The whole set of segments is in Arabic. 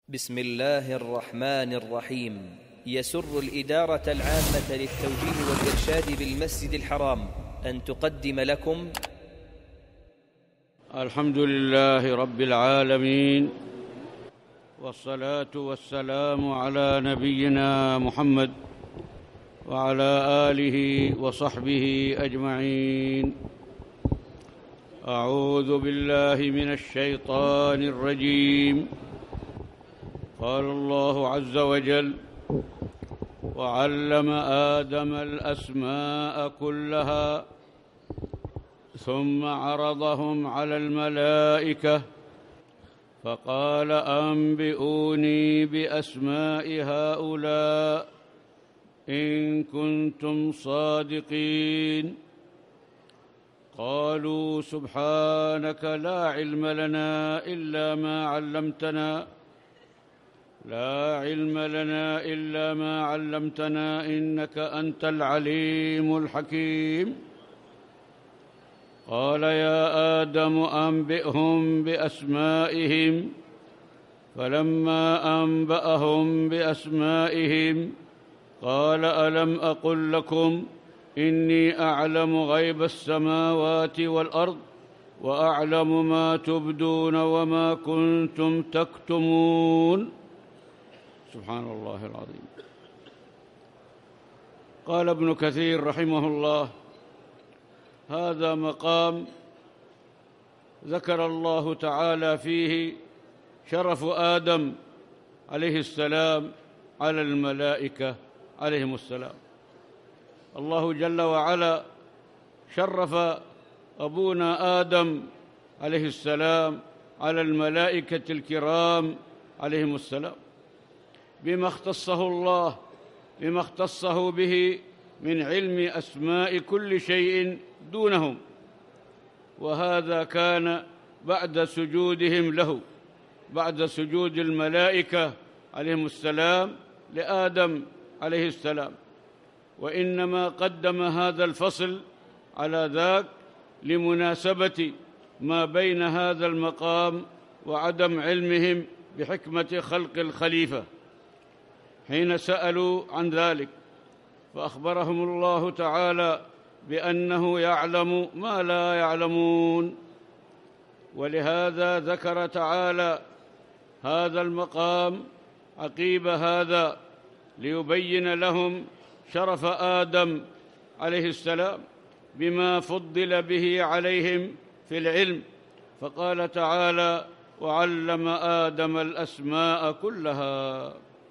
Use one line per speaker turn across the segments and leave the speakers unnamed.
بسم الله الرحمن الرحيم. يسر الإدارة العامة للتوجيه والإرشاد بالمسجد الحرام أن تقدم لكم
الحمد لله رب العالمين، والصلاة والسلام على نبينا محمد وعلى آله وصحبه أجمعين. أعوذ بالله من الشيطان الرجيم. قال الله عز وجل: وعلم آدم الأسماء كلها ثم عرضهم على الملائكة فقال أنبئوني بأسماء هؤلاء إن كنتم صادقين. قالوا سبحانك لا علم لنا إلا ما علمتنا إنك أنت العليم الحكيم. قال يا آدم أنبئهم بأسمائهم. فلما أنبأهم بأسمائهم قال ألم أقل لكم إني أعلم غيب السماوات والأرض وأعلم ما تبدون وما كنتم تكتمون. سبحان الله العظيم. قال ابن كثير رحمه الله: هذا مقام ذكر الله تعالى فيه شرف آدم عليه السلام على الملائكة عليهم السلام. الله جل وعلا شرف أبونا آدم عليه السلام على الملائكة الكرام عليهم السلام بما اختصه به من علم أسماء كل شيء دونهم، وهذا كان بعد سجودهم له، بعد سجود الملائكة عليهم السلام لآدم عليه السلام. وإنما قدم هذا الفصل على ذاك لمناسبة ما بين هذا المقام وعدم علمهم بحكمة خلق الخليفة حين سألوا عن ذلك، فأخبرهم الله تعالى بأنه يعلم ما لا يعلمون. ولهذا ذكر تعالى هذا المقام عقيب هذا ليبين لهم شرف آدم عليه السلام بما فضل به عليهم في العلم، فقال تعالى: وعلم آدم الأسماء كلها.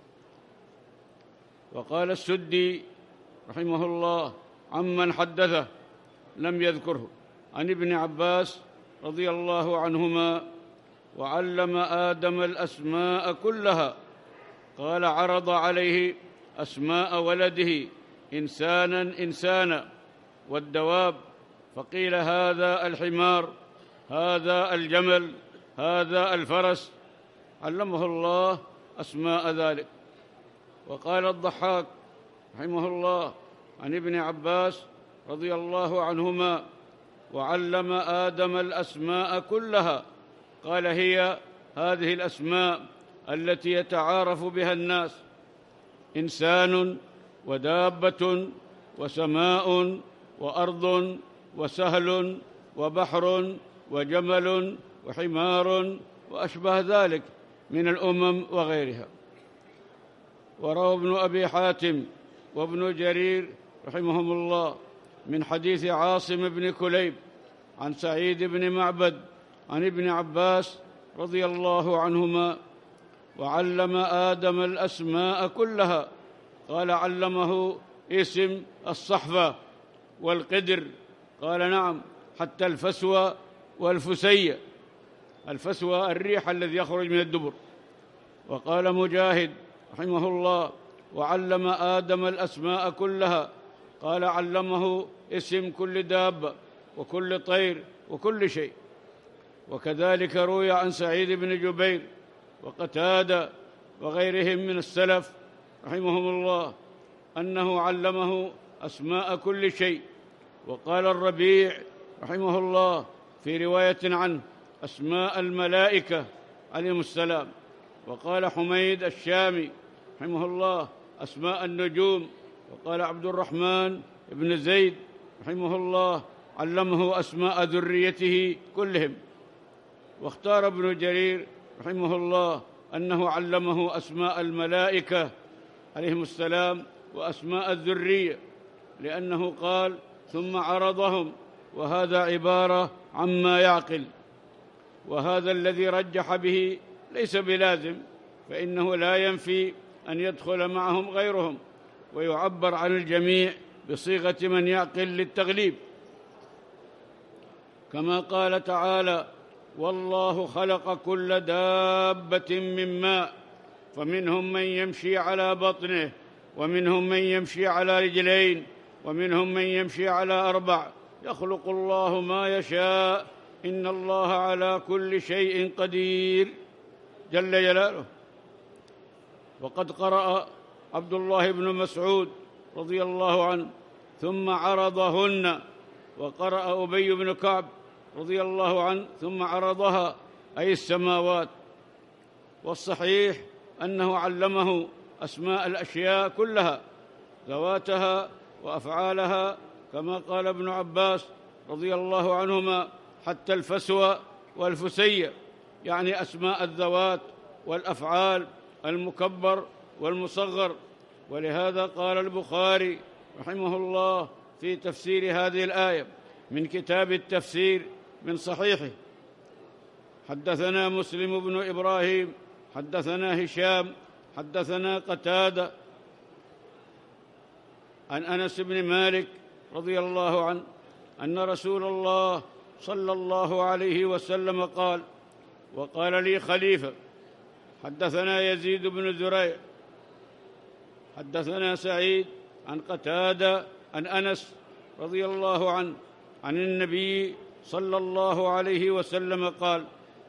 وقال السدي رحمه الله عمن حدثه لم يذكره عن ابن عباس رضي الله عنهما: وعلم آدم الأسماء كلها. قال: عرض عليه أسماء ولده إنسانا والدواب، فقيل هذا الحمار، هذا الجمل، هذا الفرس، علمه الله أسماء ذلك. وقال الضحاك رحمه الله عن ابن عباس رضي الله عنهما: وعلم آدم الأسماء كلها. قال: هي هذه الأسماء التي يتعارف بها الناس: إنسان ودابة وسماء وأرض وسهل وبحر وجمل وحمار وأشبه ذلك من الأمم وغيرها. وروى ابن أبي حاتم وابن جرير رحمهم الله من حديث عاصم بن كليب عن سعيد بن معبد عن ابن عباس رضي الله عنهما: وعلم آدم الأسماء كلها. قال: علمه اسم الصحفة والقدر. قال: نعم، حتى الفسوى والفسية. الفسوى الريح الذي يخرج من الدبر. وقال مجاهد رحمه الله: وعلم آدم الأسماء كلها. قال: علمه اسم كل دابة وكل طير وكل شيء. وكذلك روي عن سعيد بن جبير وقتادة وغيرهم من السلف رحمهم الله أنه علمه أسماء كل شيء. وقال الربيع رحمه الله في رواية عنه: أسماء الملائكة عليهم السلام. وقال حميد الشامي رحمه الله أسماء النجوم. وقال عبد الرحمن بن زيد رحمه الله علمه أسماء ذريته كلهم. واختار ابن جرير رحمه الله أنه علمه أسماء الملائكة عليهم السلام وأسماء الذرية، لأنه قال ثم عرضهم، وهذا عبارة عما يعقل، وهذا الذي رجح به ليس بلازم، فإنه لا ينفي أن يدخل معهم غيرهم، ويعبر عن الجميع بصيغة من يعقل للتغليب، كما قال تعالى والله خلق كل دابة من ماء فمنهم من يمشي على بطنه ومنهم من يمشي على رجلين ومنهم من يمشي على 4 يخلق الله ما يشاء إن الله على كل شيء قدير جل جلاله. وقد قرأ عبد الله بن مسعود رضي الله عنه ثم عرضهن، وقرأ أبي بن كعب رضي الله عنه ثم عرضها، أي السماوات. والصحيح أنه علمه أسماء الأشياء كلها، ذواتها وأفعالها، كما قال ابن عباس رضي الله عنهما حتى الفسوى والفسية، يعني أسماء الذوات والأفعال، المكبر والمصغر. ولهذا قال البخاري رحمه الله في تفسير هذه الآية من كتاب التفسير من صحيحه: حدثنا مسلم بن إبراهيم حدثنا هشام حدثنا قتادة عن أنس بن مالك رضي الله عنه أن رسول الله صلى الله عليه وسلم قال: وقال لي خليفة حدثنا يزيد بن زريع حدثنا سعيد عن قتادة عن أنس رضي الله عنه عن النبي صلى الله عليه وسلم قال: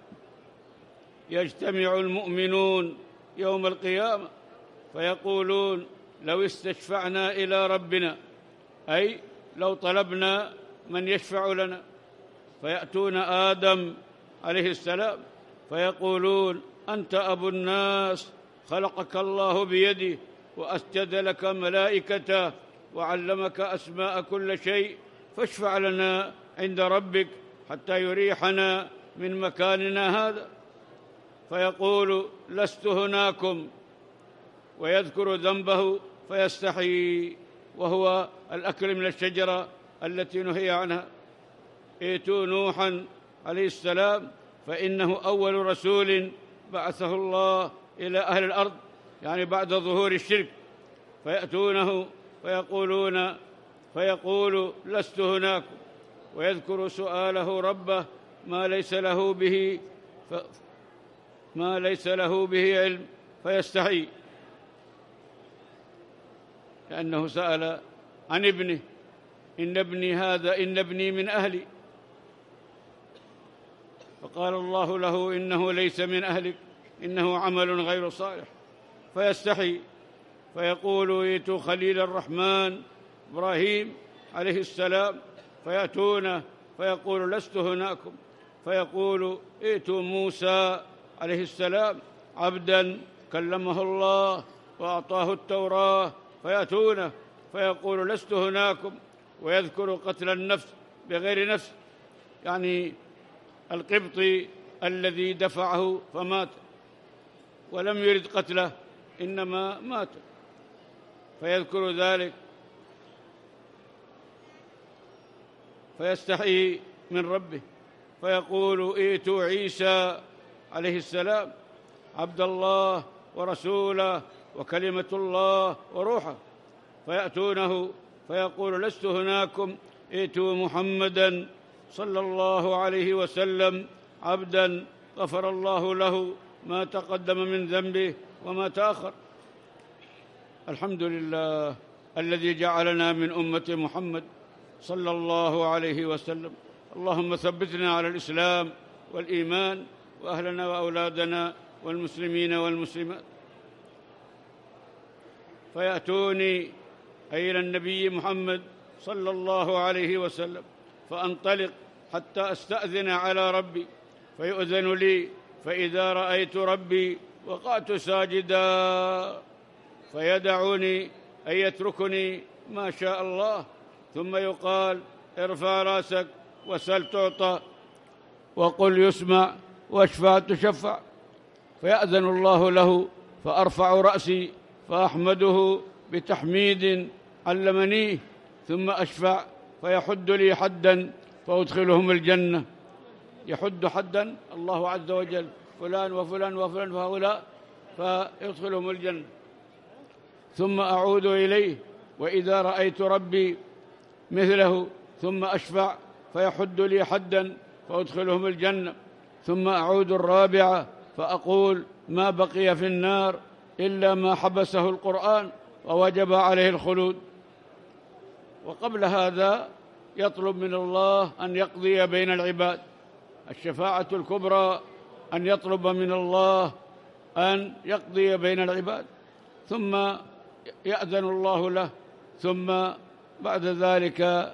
يجتمع المؤمنون يوم القيامة فيقولون لو استشفعنا إلى ربنا، أي لو طلبنا من يشفع لنا، فيأتون آدم عليه السلام فيقولون: أنت أبو الناس، خلقك الله بيده وأسجد لك ملائكته وعلمك أسماء كل شيء، فاشفع لنا عند ربك حتى يريحنا من مكاننا هذا. فيقول: لست هناكم، ويذكر ذنبه فيستحي، وهو الأكل من الشجرة التي نهي عنها. ائتوا نوحا عليه السلام فإنه أول رسول بعثه الله إلى أهل الأرض، يعني بعد ظهور الشرك، فيأتونه فيقول: لست هناكم، ويذكر سؤاله ربه ما ليس له به علم، فيستحي، لأنه سأل عن ابنه: إن ابني من أهلي، فقال الله له: إنه ليس من أهلك، إنه عمل غير صالح. فيستحي فيقول: ائتوا خليل الرحمن إبراهيم عليه السلام، فيأتونه فيقول: لست هناكم، فيقول: ائتوا موسى عليه السلام عبدا كلمه الله وأعطاه التوراة، فيأتونه فيقول: لست هناكم، ويذكر قتل النفس بغير نفس، يعني القبطي الذي دفعه فمات ولم يرد قتله إنما مات، فيذكر ذلك، فيستحيي من ربه، فيقول: ائتوا عيسى عليه السلام عبد الله ورسوله وكلمة الله وروحه، فيأتونه فيقول: لست هناكم، ائتوا محمدا صلى الله عليه وسلم عبدا غفر الله له ما تقدم من ذنبه وما تأخر. الحمد لله الذي جعلنا من أمة محمد صلى الله عليه وسلم. اللهم ثبتنا على الإسلام والإيمان، وأهلنا وأولادنا والمسلمين والمسلمات. فيأتوني أي إلى النبي محمد صلى الله عليه وسلم، فأنطلق حتى أستأذن على ربي، فيؤذن لي، فإذا رأيت ربي وقعت ساجدا فيدعني أي يتركني ما شاء الله، ثم يقال ارفع راسك وسل تعطى وقل يسمع واشفع تشفع، فيأذن الله له فأرفع رأسي فأحمده بتحميد علمنيه، ثم أشفع فيحد لي حدا فأدخلهم الجنة. يحد حدا الله عز وجل، فلان وفلان وفلان فهؤلاء، فيدخلهم الجنة. ثم أعود إليه وإذا رأيت ربي مثله، ثم أشفع فيحد لي حدا فأدخلهم الجنة. ثم أعود الرابعة فأقول ما بقي في النار إلا ما حبسه القرآن ووجب عليه الخلود. وقبل هذا يطلب من الله أن يقضي بين العباد. الشفاعة الكبرى أن يطلب من الله أن يقضي بين العباد، ثم يأذن الله له، ثم بعد ذلك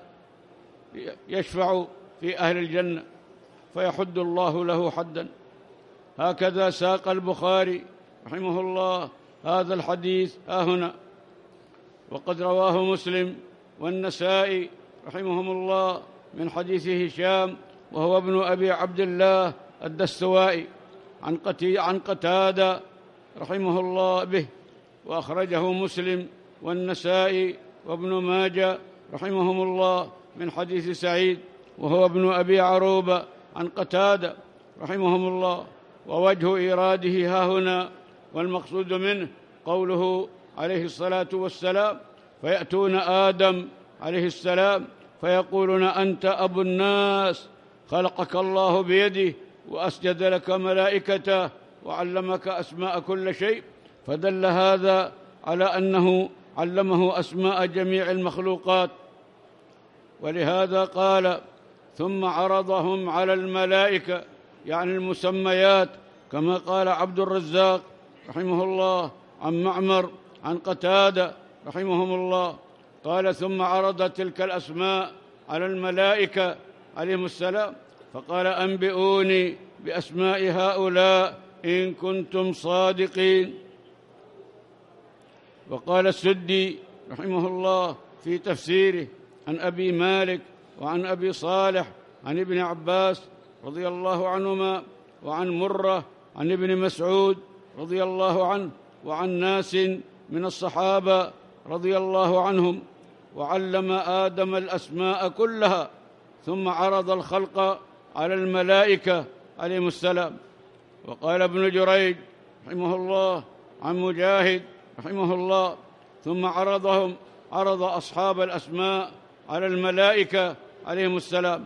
يشفع في أهل الجنة فيحد الله له حدا. هكذا ساق البخاري رحمه الله هذا الحديث هنا، وقد رواه مسلم والنسائي رحمهم الله من حديث هشام وهو ابن أبي عبد الله الدستوائي عن قتادة رحمه الله به، وأخرجه مسلم والنسائي وابن ماجه رحمهم الله من حديث سعيد وهو ابن أبي عروبة عن قتادة رحمهم الله. ووجه إيراده هاهنا والمقصود منه قوله عليه الصلاة والسلام: فيأتون آدم عليه السلام فيقولون أنت أبو الناس، خلقك الله بيده وأسجد لك ملائكته وعلمك أسماء كل شيء، فدل هذا على أنه علمه أسماء جميع المخلوقات. ولهذا قال: ثم عرضهم على الملائكة، يعني المسميات، كما قال عبد الرزاق رحمه الله عن معمر عن قتادة رحمهم الله، قال: ثم عرض تلك الأسماء على الملائكة عليهم السلام فقال: أنبئوني بأسماء هؤلاء إن كنتم صادقين. وقال السدي رحمه الله في تفسيره عن أبي مالك وعن أبي صالح عن ابن عباس رضي الله عنهما، وعن مرة عن ابن مسعود رضي الله عنه، وعن ناس من الصحابة رضي الله عنهم، وعلم آدم الأسماء كلها ثم عرض الخلق على الملائكة عليهم السلام. وقال ابن جريج رحمه الله عن مجاهد رحمه الله: ثم عرض أصحاب الأسماء على الملائكة عليهم السلام.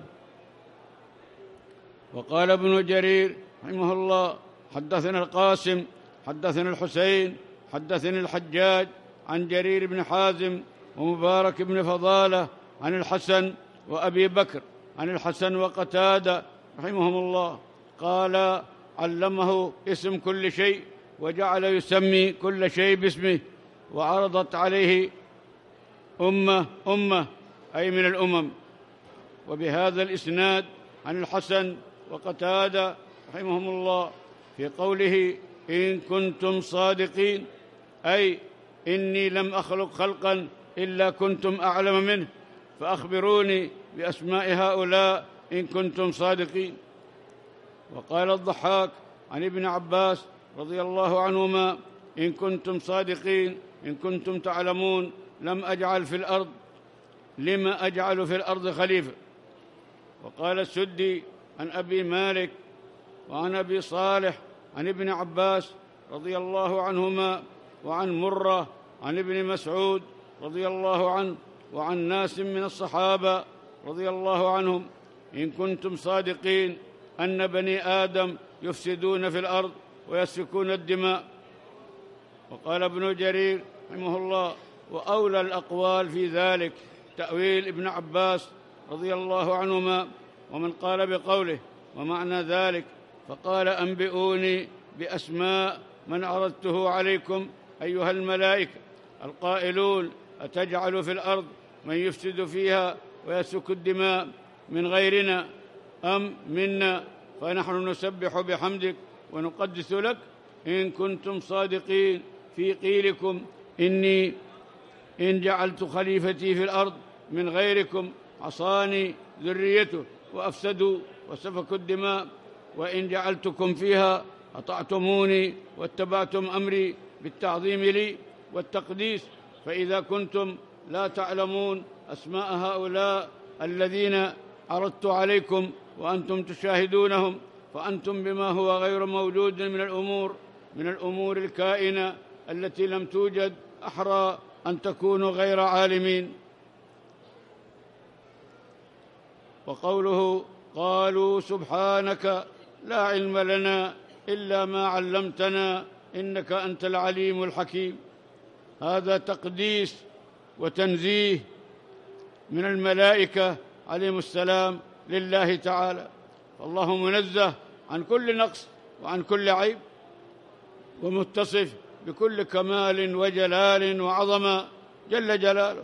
وقال ابن جرير رحمه الله: حدثنا القاسم حدثنا الحسين حدثني الحجاج عن جرير بن حازم ومبارك بن فضالة عن الحسن وأبي بكر عن الحسن وقتادة رحمهم الله، قال: علمه اسم كل شيء وجعل يسمي كل شيء باسمه، وعرضت عليه أمة أي من الأمم. وبهذا الإسناد عن الحسن وقتادة رحمهم الله في قوله: إن كنتم صادقين، أي إني لم أخلق خلقا إلا كنتم أعلم منه، فأخبروني بأسماء هؤلاء إن كنتم صادقين. وقال الضحاك عن ابن عباس رضي الله عنهما: إن كنتم صادقين، إن كنتم تعلمون لم أجعل في الأرض، لما أجعل في الأرض خليفة. وقال السدي عن أبي مالك وعن أبي صالح عن ابن عباس رضي الله عنهما، وعن مرة عن ابن مسعود رضي الله عنه، وعن ناس من الصحابة رضي الله عنهم: إن كنتم صادقين أن بني آدم يفسدون في الأرض ويسفكون الدماء. وقال ابن جرير رحمه الله: وأولى الأقوال في ذلك تأويل ابن عباس رضي الله عنهما، ومن قال بقوله ومعنى ذلك فقال: أنبئوني بأسماء من عرضته عليكم أيها الملائكة القائلون: أتجعل في الأرض من يفسد فيها ويسفك الدماء من غيرنا أم منا؟ فنحن نسبح بحمدك ونقدس لك. إن كنتم صادقين في قيلكم إني إن جعلت خليفتي في الأرض من غيركم عصاني ذريته وأفسدوا وسفكوا الدماء، وإن جعلتكم فيها أطعتموني واتبعتم أمري بالتعظيم لي والتقديس، فإذا كنتم لا تعلمون أسماء هؤلاء الذين عرضت عليكم وأنتم تشاهدونهم، فأنتم بما هو غير موجود من الأمور الكائنة التي لم توجد أحرى أن تكونوا غير عالمين. وقوله قالوا سبحانك لا علم لنا إلا ما علمتنا إنك أنت العليم الحكيم، هذا تقديس وتنزيه من الملائكة عليهم السلام لله تعالى، فالله منزه عن كل نقص وعن كل عيب، ومتصف بكل كمال وجلال وعظمة جل جلاله.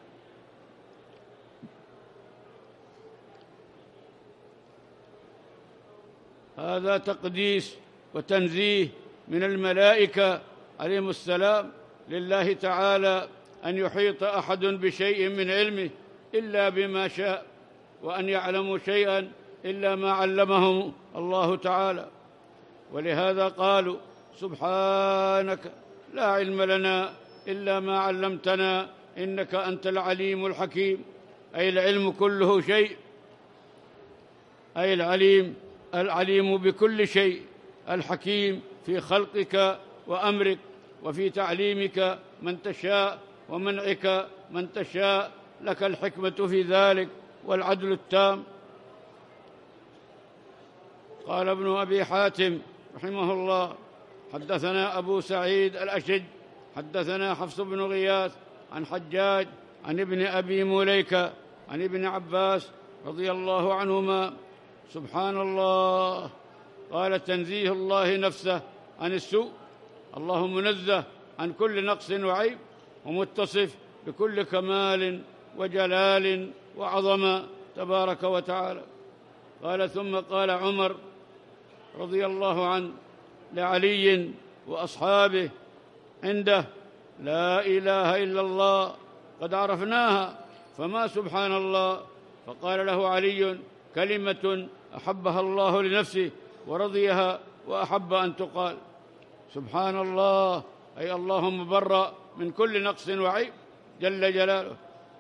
هذا تقديس وتنزيه من الملائكة عليهم السلام لله تعالى أن يحيط أحد بشيء من علمه إلا بما شاء، وأن يعلموا شيئا إلا ما علمهم الله تعالى. ولهذا قالوا سبحانك لا علم لنا إلا ما علمتنا إنك أنت العليم الحكيم، أي العلم كله شيء، أي العليم بكل شيء، الحكيم في خلقك وأمرك وفي تعليمك من تشاء ومنعك من تشاء، لك الحكمة في ذلك والعدل التام. قال ابن أبي حاتم رحمه الله حدثنا أبو سعيد الأشج حدثنا حفص بن غياث عن حجاج عن ابن أبي مليكة عن ابن عباس رضي الله عنهما سبحان الله، قال تنزيه الله نفسه عن السوء، الله منزه عن كل نقص وعيب ومتصف بكل كمال وجلال وعظمة تبارك وتعالى. قال ثم قال عمر رضي الله عنه لعلي وأصحابه عنده لا إله إلا الله قد عرفناها فما سبحان الله، فقال له علي كلمة أحبها الله لنفسه ورضيها وأحب أن تقال، سبحان الله أي الله مبرأ من كل نقص وعيب جل جلاله.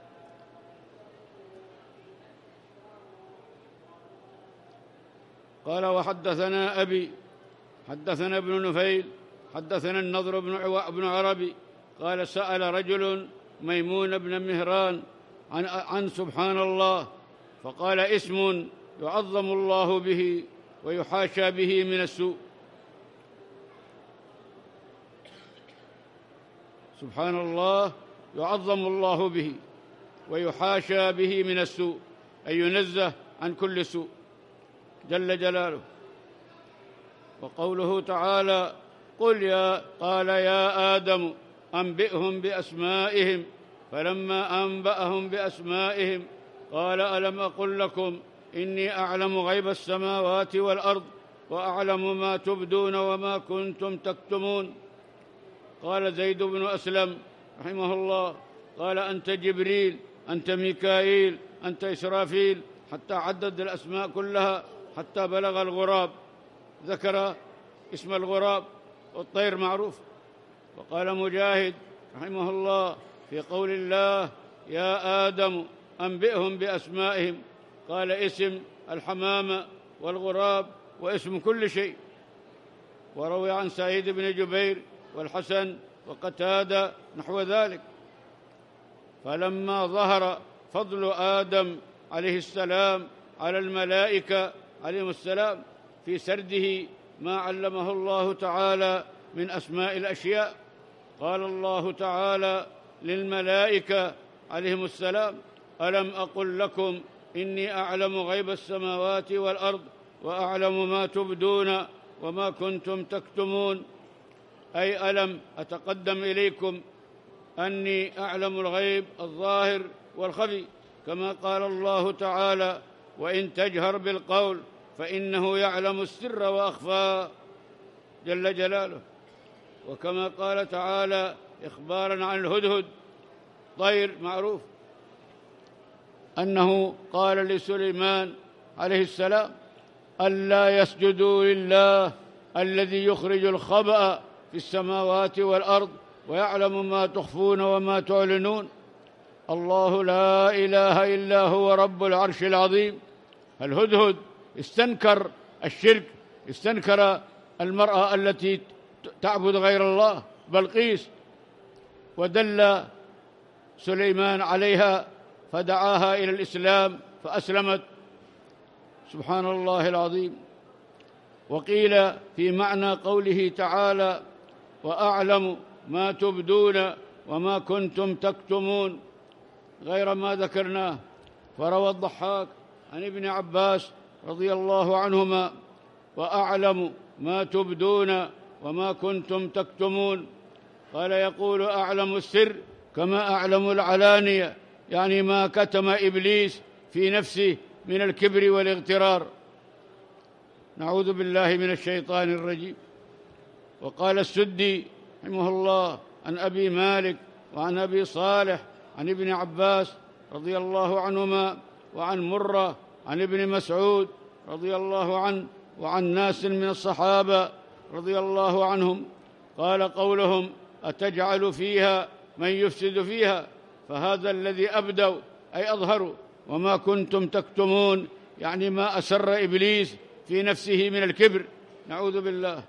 قال وحدثنا أبي حدثنا ابن نفيل حدثنا النضر بن عربي قال سأل رجل ميمون بن مهران عن سبحان الله، فقال اسم يعظم الله به ويحاشى به من السوء. سبحان الله يعظم الله به ويحاشى به من السوء، أي ينزه عن كل سوء جل جلاله. وقوله تعالى قال يا آدم أنبئهم بأسمائهم، فلما أنبأهم بأسمائهم قال ألم أقل لكم إني أعلم غيب السماوات والأرض وأعلم ما تبدون وما كنتم تكتمون. قال زيد بن أسلم رحمه الله قال أنت جبريل أنت ميكائيل أنت إسرافيل، حتى عدد الأسماء كلها حتى بلغ الغراب، ذكر اسم الغراب والطير معروف. وقال مجاهد رحمه الله في قول الله يا آدم أنبئهم بأسمائهم، قال اسم الحمامة والغراب واسم كل شيء. وروي عن سعيد بن جبير والحسن وقتادة نحو ذلك. فلما ظهر فضل آدم عليه السلام على الملائكة عليهم السلام في سرده ما علمه الله تعالى من أسماء الأشياء، قال الله تعالى للملائكة عليهم السلام ألم أقل لكم إني أعلم غيب السماوات والأرض وأعلم ما تبدون وما كنتم تكتمون، أي ألم أتقدم إليكم أني أعلم الغيب الظاهر والخفي، كما قال الله تعالى وإن تجهر بالقول فإنه يعلم السر وأخفى جل جلاله. وكما قال تعالى إخباراً عن الهدهد طير معروف أنه قال لسليمان عليه السلام ألا يسجدوا لله الذي يخرج الخبأ في السماوات والأرض ويعلم ما تخفون وما تعلنون الله لا إله إلا هو رب العرش العظيم. الهدهد استنكر الشرك، استنكر المرأة التي تعبد غير الله بلقيس، ودل سليمان عليها فدعاها إلى الإسلام فأسلمت. سبحان الله العظيم. وقيل في معنى قوله تعالى وأعلم ما تبدون وما كنتم تكتمون غير ما ذكرناه. فروى الضحاك عن ابن عباس رضي الله عنهما وأعلم ما تبدون وما كنتم تكتمون، قال يقول أعلم السر كما أعلم العلانية، يعني ما كتم إبليس في نفسه من الكبر والاغترار. نعوذ بالله من الشيطان الرجيم. وقال السدي رحمه الله عن أبي مالك وعن أبي صالح عن ابن عباس رضي الله عنهما وعن مرة عن ابن مسعود رضي الله عنه وعن ناس من الصحابة رضي الله عنهم قال قولهم أتجعل فيها من يفسد فيها، فهذا الذي أبدوا أي أظهروا، وما كنتم تكتمون يعني ما أسر إبليس في نفسه من الكبر، نعوذ بالله.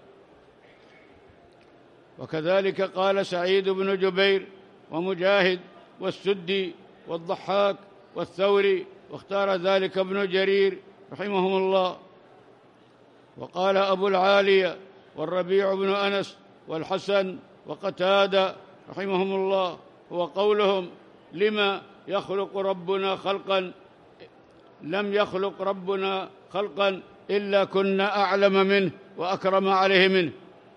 وكذلك قال سعيد بن جبير ومجاهد والسدي والضحاك والثوري، واختار ذلك ابن جرير رحمهم الله. وقال أبو العالية والربيع بن أنس والحسن وقتادة رحمهم الله هو قولهم لما يخلق ربنا خلقا، لم يخلق ربنا خلقا إلا كنا أعلم منه وأكرم عليه منه.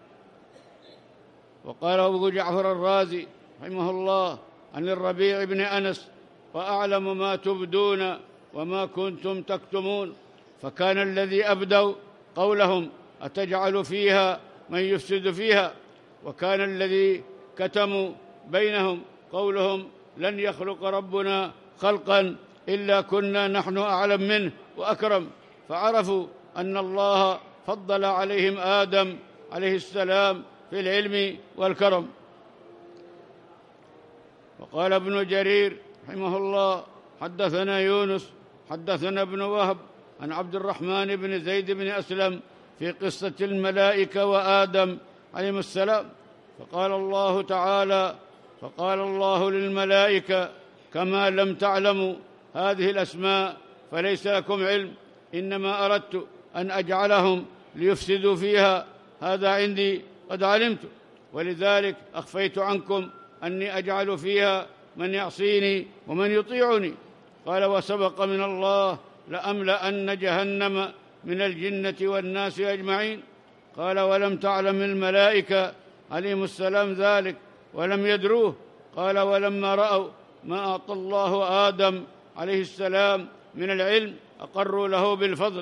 وقال أبو جعفر الرازي رحمه الله عن الربيع بن أنس وأعلم ما تبدون وما كنتم تكتمون، فكان الذي أبدوا قولهم أتجعل فيها من يفسد فيها، وكان الذي كتموا بينهم قولهم لن يخلق ربنا خلقا إلا كنا نحن أعلم منه وأكرم، فعرفوا أن الله فضل عليهم آدم عليه السلام في العلم والكرم. وقال ابن جرير رحمه الله حدثنا يونس حدثنا ابن وهب عن عبد الرحمن بن زيد بن أسلم في قصة الملائكة وآدم عليهم السلام، فقال الله تعالى فقال الله للملائكة كما لم تعلموا هذه الأسماء فليس لكم علم، إنما أردت أن أجعلهم ليفسدوا فيها، هذا عندي قد علمت، ولذلك أخفيت عنكم أني أجعل فيها من يعصيني ومن يطيعني. قال وسبق من الله لأملأن جهنم من الجنة والناس أجمعين. قال ولم تعلم الملائكة عليهم السلام ذلك ولم يدروه. قال ولما رأوا ما أعطى الله آدم عليه السلام من العلم أقروا له بالفضل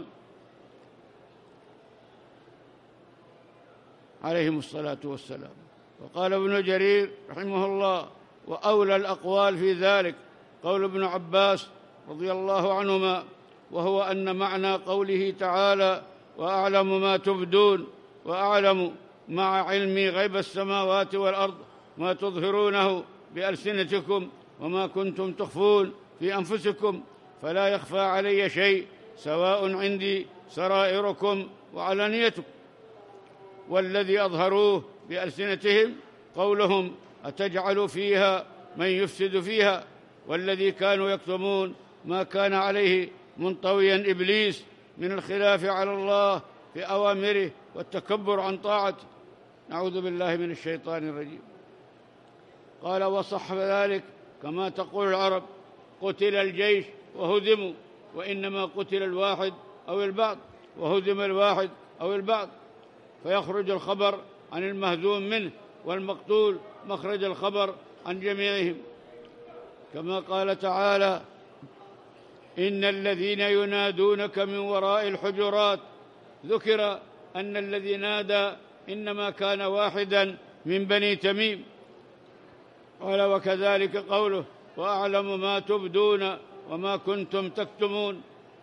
عليهم الصلاة والسلام. وقال ابن جرير رحمه الله وأولى الأقوال في ذلك قول ابن عباس رضي الله عنهما، وهو أن معنى قوله تعالى وأعلم ما تبدون وأعلم مع علمي غيب السماوات والأرض ما تظهرونه بألسنتكم وما كنتم تخفون في أنفسكم فلا يخفى علي شيء سواء عندي سرائركم وعلانيتكم. والذي أظهروه بألسنتهم قولهم أتجعل فيها من يفسد فيها، والذي كانوا يكتمون ما كان عليه منطويا إبليس من الخلاف على الله في أوامره والتكبر عن طاعته، نعوذ بالله من الشيطان الرجيم. قال وصح ذلك كما تقول العرب قتل الجيش وهدموا، وإنما قتل الواحد أو البعض وهدم الواحد أو البعض، فيخرج الخبر عن المهزوم منه والمقتول مخرج الخبر عن جميعهم، كما قال تعالى إن الذين ينادونك من وراء الحجرات. ذكر أن الذي نادى إنما كان واحدا من بني تميم. قال: وكذلك قوله: وأعلم ما تبدون وما كنتم تكتمون.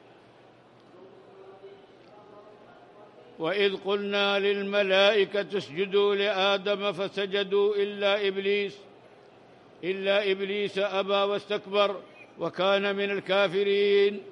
وإذ قلنا للملائكة اسجدوا لآدم فسجدوا إلا إبليس أبى واستكبر وكان من الكافرين.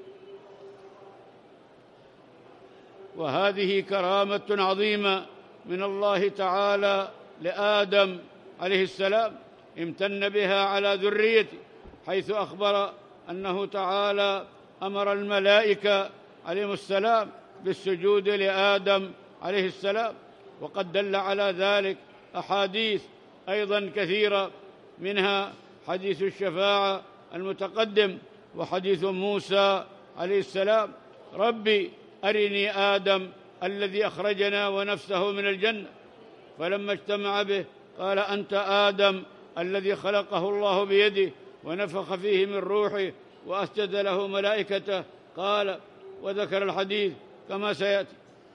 وهذه كرامة عظيمة من الله تعالى لآدم عليه السلام، امتن بها على ذريته، حيث أخبر أنه تعالى أمر الملائكة عليهم السلام بالسجود لآدم عليه السلام. وقد دل على ذلك أحاديث أيضا كثيرة، منها حديث الشفاعة المتقدم، وحديث موسى عليه السلام: ربي أرني آدم الذي أخرجنا ونفسه من الجنة، فلما اجتمع به قال: أنت آدم الذي خلقه الله بيده ونفخ فيه من روحه وأسجد له ملائكته. قال، وذكر الحديث كما سيأتي.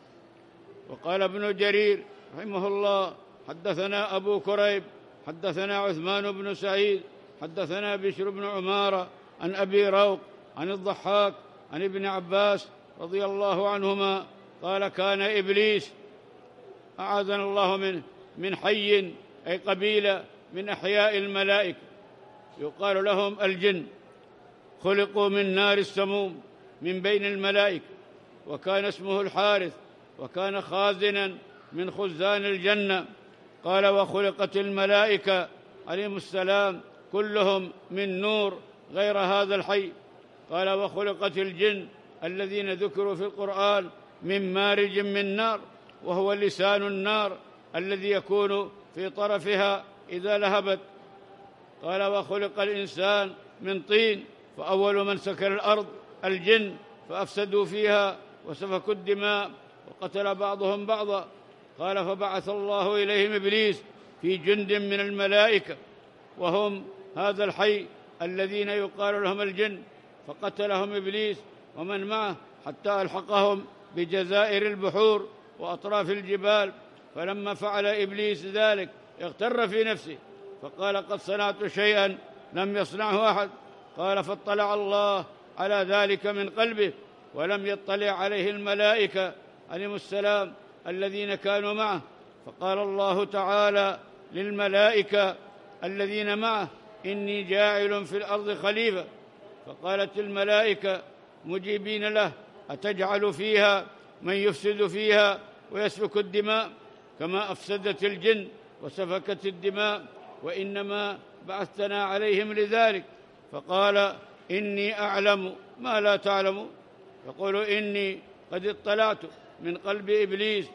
وقال ابن جرير رحمه الله: حدثنا أبو كريب حدثنا عثمان بن سعيد حدثنا بشر بن عمارة عن أبي روق عن الضحاك عن ابن عباس رضي الله عنهما قال: كان إبليس أعاذنا الله منه من حي، أي قبيلة من أحياء الملائكة، يقال لهم الجن، خلقوا من نار السموم من بين الملائكة، وكان اسمه الحارث، وكان خازنا من خزان الجنة. قال: وخلقت الملائكة عليهم السلام كلهم من نور غير هذا الحي. قال: وخلقت الجن الذين ذكروا في القرآن من مارج من نار، وهو لسان النار الذي يكون في طرفها إذا لهبت. قال: وخلق الإنسان من طين، فأول من سكن الأرض الجن فأفسدوا فيها وسفكوا الدماء وقتل بعضهم بعضا. قال: فبعث الله إليهم إبليس في جند من الملائكة، وهم هذا الحي الذين يقال لهم الجن، فقتلهم إبليس ومن معه حتى ألحقهم بجزائر البحور وأطراف الجبال. فلما فعل إبليس ذلك اغتر في نفسه فقال: قد صنعت شيئا لم يصنعه أحد. قال: فاطلع الله على ذلك من قلبه، ولم يطلع عليه الملائكة عليهم السلام الذين كانوا معه. فقال الله تعالى للملائكة الذين معه: إني جاعل في الأرض خليفة. فقالت الملائكة مجيبين له: أتجعل فيها من يفسد فيها ويسفك الدماء كما أفسدت الجن وسفكت الدماء، وإنما بعثتنا عليهم لذلك. فقال: إني أعلم ما لا تعلمون. يقول: إني قد اطلعت من قلب إبليس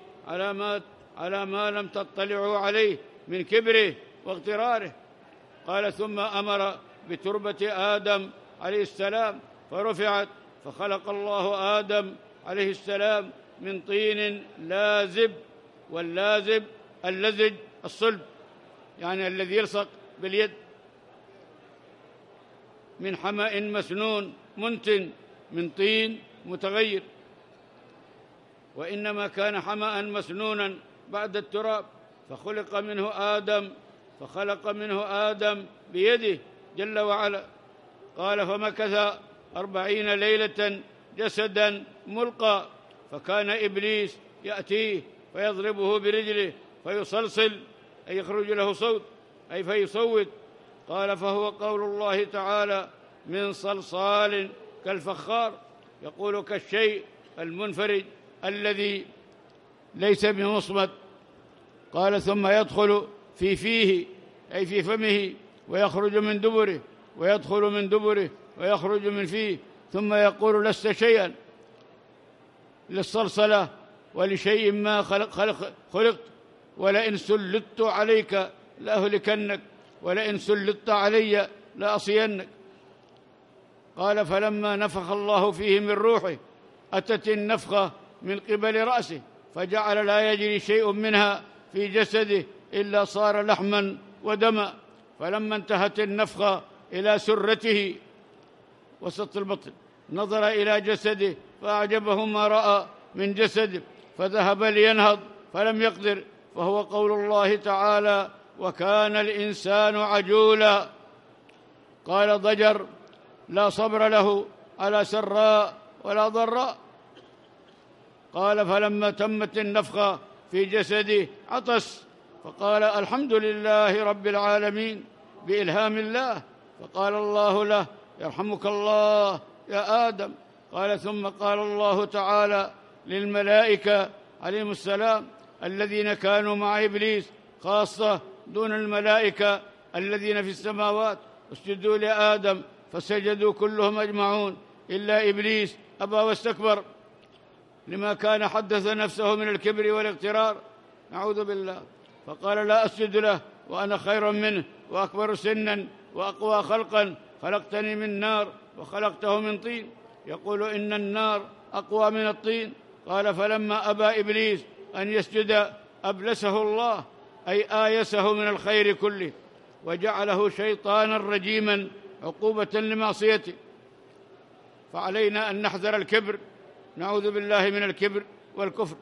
على ما لم تطلعوا عليه من كبره واغتراره. قال: ثم أمر بتربة آدم عليه السلام فرفعت، فخلق الله آدم عليه السلام من طين لازب، واللازب اللزج الصلب، يعني الذي يلصق باليد، من حمأ مسنون منتن، من طين متغير، وإنما كان حمأ مسنونا بعد التراب. فخلق منه آدم بيده جل وعلا. قال: فمكث 40 ليلة جسدا ملقى، فكان إبليس يأتيه فيضربه برجله فيصلصل، أي يخرج له صوت، أي فيصوت. قال: فهو قول الله تعالى: من صلصال كالفخار، يقول كالشيء المنفرج الذي ليس بمصمت. قال: ثم يدخل في فيه، أي في فمه، ويخرج من دبره، ويدخل من دبره ويخرج من فيه، ثم يقول: لست شيئا، للصلصلة ولشيء ما خلقت، ولئن سلطت عليك لأهلكنك، ولئن سلطت علي لأصينك. قال: فلما نفخ الله فيه من روحه أتت النفخة من قبل رأسه، فجعل لا يجري شيء منها في جسده إلا صار لحما ودما. فلما انتهت النفخة إلى سرته وسط البطن نظر إلى جسده فأعجبه ما رأى من جسده، فذهب لينهض فلم يقدر، فهو قول الله تعالى: وكان الإنسان عجولا. قال ضجر: لا صبر له على سراء ولا ضراء. قال: فلما تمت النفخة في جسده عطس، فقال: الحمد لله رب العالمين، بإلهام الله. فقال الله له: يرحمك الله يا آدم. قال: ثم قال الله تعالى للملائكة عليهم السلام الذين كانوا مع إبليس خاصة دون الملائكة الذين في السماوات: اسجدوا لآدم، فسجدوا كلهم أجمعون إلا إبليس أبى واستكبر لما كان حدث نفسه من الكبر والاغترار، نعوذ بالله، فقال: لا أسجد له وأنا خير منه وأكبر سنا وأقوى خلقا، خلقتني من نار وخلقته من طين. يقول: إن النار أقوى من الطين. قال: فلما أبى إبليس أن يسجد أبلسه الله، أي آيسه من الخير كله، وجعله شيطانا رجيما عقوبة لمعصيته. فعلينا أن نحذر الكبر، نعوذ بالله من الكبر والكفر.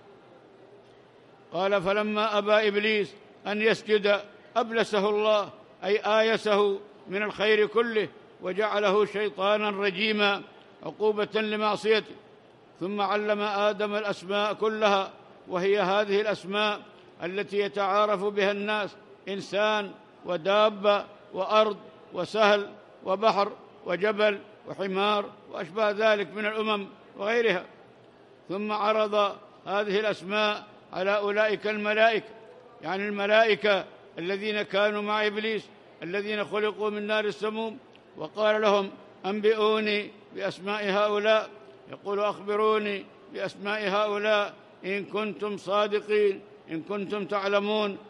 قال: فلما أبى إبليس أن يسجد أبلسه الله، أي آيسه من الخير كله، وجعله شيطانا رجيما عقوبة لمعصيته. ثم علم آدم الأسماء كلها، وهي هذه الأسماء التي يتعارف بها الناس: إنسان ودابة وأرض وسهل وبحر وجبل وحمار وأشباه ذلك من الأمم وغيرها. ثم عرض هذه الأسماء على أولئك الملائكة، يعني الملائكة الذين كانوا مع إبليس الذين خلقوا من نار السموم، وقال لهم: أنبئوني بأسماء هؤلاء. يقول: أخبروني بأسماء هؤلاء إن كنتم صادقين، إن كنتم تعلمون.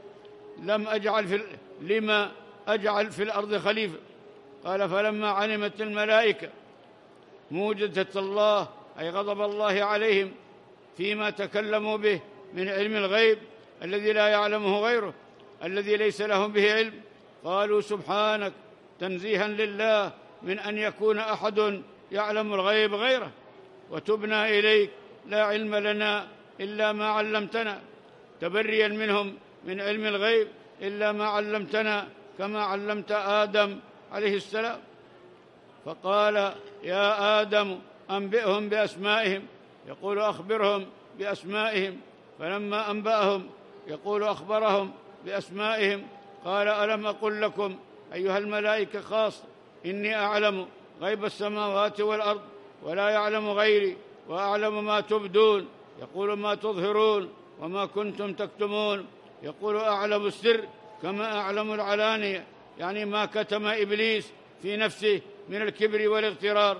لما أجعل في الأرض خليفة. قال: فلما علمت الملائكة موجزة الله، أي غضب الله عليهم فيما تكلموا به من علم الغيب الذي لا يعلمه غيره، الذي ليس لهم به علم، قالوا: سبحانك، تنزيها لله من أن يكون أحد يعلم الغيب غيره، وتبنا إليك، لا علم لنا إلا ما علمتنا، تبريا منهم من علم الغيب إلا ما علمتنا كما علمت آدم عليه السلام. فقال: يا آدم أنبئهم بأسمائهم. يقول: أخبرهم بأسمائهم. فلما أنبأهم يقول: أخبرهم بأسمائهم. قال: ألم أقل لكم أيها الملائكة خاصة إني أعلم غيب السماوات والأرض ولا يعلم غيري، وأعلم ما تبدون، يقول ما تظهرون وما كنتم تكتمون. يقول: أعلم السر كما أعلم العلانية، يعني ما كتم إبليس في نفسه من الكبر والاغترار.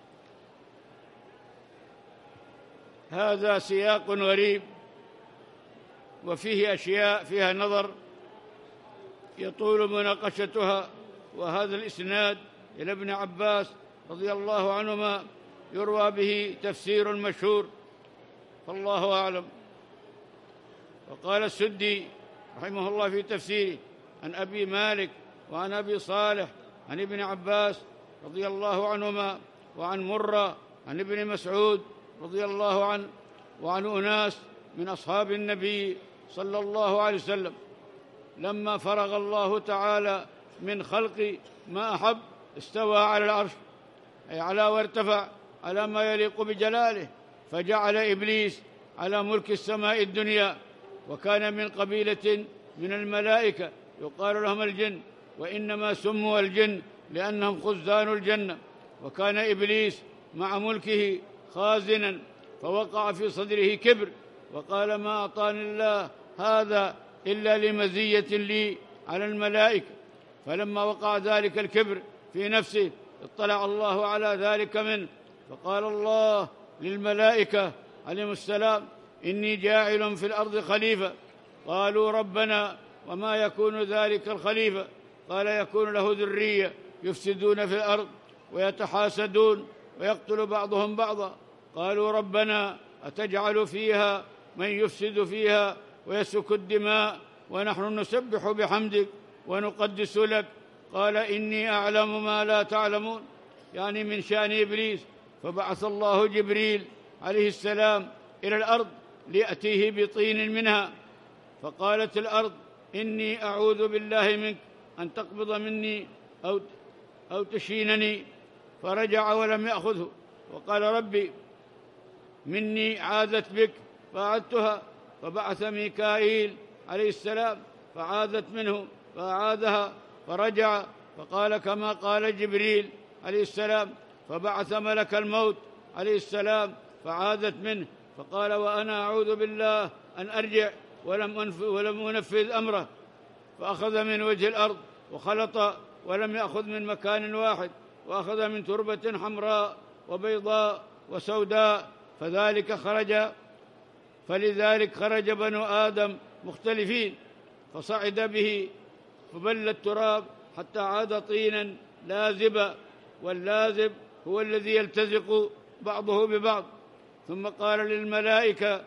هذا سياق غريب وفيه أشياء فيها نظر يطول مناقشتها. وهذا الإسناد إلى ابن عباس رضي الله عنهما يروى به تفسير مشهور، فالله أعلم. وقال السدي رحمه الله في تفسيره عن أبي مالك وعن أبي صالح عن ابن عباس رضي الله عنهما، وعن مرة عن ابن مسعود رضي الله عنه، وعن أناس من أصحاب النبي صلى الله عليه وسلم: لما فرغ الله تعالى من خلق ما أحب استوى على العرش، أي على وارتفع على ما يليق بجلاله، فجعل إبليس على ملك السماء الدنيا، وكان من قبيلة من الملائكة يقال لهم الجن، وإنما سموا الجن لأنهم خزان الجنة. وكان إبليس مع ملكه خازنا، فوقع في صدره كبر، وقال: ما أعطاني الله هذا إلا لمزية لي على الملائكة. فلما وقع ذلك الكبر في نفسه اطلع الله على ذلك منه، فقال الله للملائكة عليهم السلام: إني جاعل في الأرض خليفة. قالوا: ربنا وما يكون ذلك الخليفة؟ قال: يكون له ذرية يفسدون في الأرض ويتحاسدون ويقتل بعضهم بعضا. قالوا: ربنا أتجعل فيها من يفسد فيها ويسفك الدماء ونحن نسبح بحمدك ونقدس لك؟ قال: إني أعلم ما لا تعلمون، يعني من شأن إبليس. فبعث الله جبريل عليه السلام إلى الأرض ليأتيه بطين منها، فقالت الأرض: إني أعوذ بالله منك أن تقبض مني أو تشينني. فرجع ولم يأخذه، وقال: ربي مني عاذت بك، فأعدتها. فبعث ميكائيل عليه السلام فعاذت منه فأعاذها، فرجع فقال كما قال جبريل عليه السلام، فبعث ملك الموت عليه السلام فعاذت منه، فقال: وأنا أعوذ بالله أن أرجع ولم أنفذ أمره. فأخذ من وجه الأرض وخلط، ولم يأخذ من مكان واحد، وأخذ من تربة حمراء وبيضاء وسوداء، فلذلك خرج بنو آدم مختلفين، فصعد به فبل التراب حتى عاد طينا لازبا، واللازب هو الذي يلتزق بعضه ببعض. ثم قال للملائكة: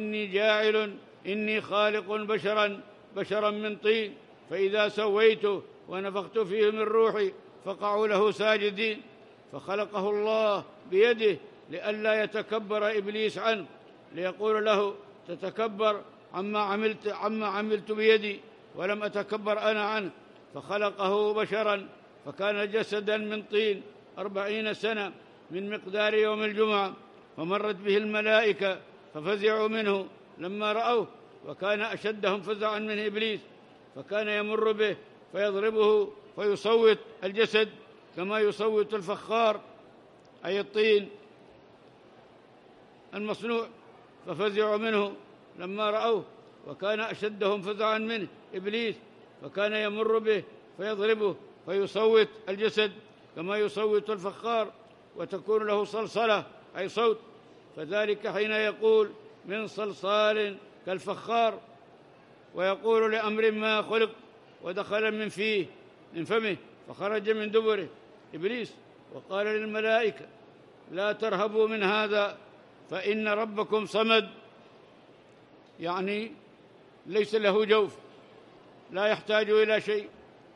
إني خالق بشرا من طين، فإذا سويته ونفخت فيه من روحي فقعوا له ساجدين. فخلقه الله بيده لئلا يتكبر إبليس عنه، ليقول له: تتكبر عما عملت بيدي ولم أتكبر أنا عنه. فخلقه بشرا، فكان جسدا من طين 40 سنة من مقدار يوم الجمعة. فمرت به الملائكة ففزعوا منه لما رأوه، وكان أشدهم فزعا من إبليس، فكان يمر به فيضربه فيصوت الجسد كما يصوت الفخار، أي الطين المصنوع. ففزعوا منه لما رأوه، وكان أشدهم فزعا منه إبليس، فكان يمر به فيضربه فيصوت الجسد كما يصوت الفخار، وتكون له صلصلة أي صوت، فذلك حين يقول: من صلصال كالفخار. ويقول: لأمر ما خلق، ودخل من فمه فخرج من دبره إبليس. وقال للملائكة: لا ترهبوا من هذا، فإن ربكم صمد، يعني ليس له جوف، لا يحتاج إلى شيء.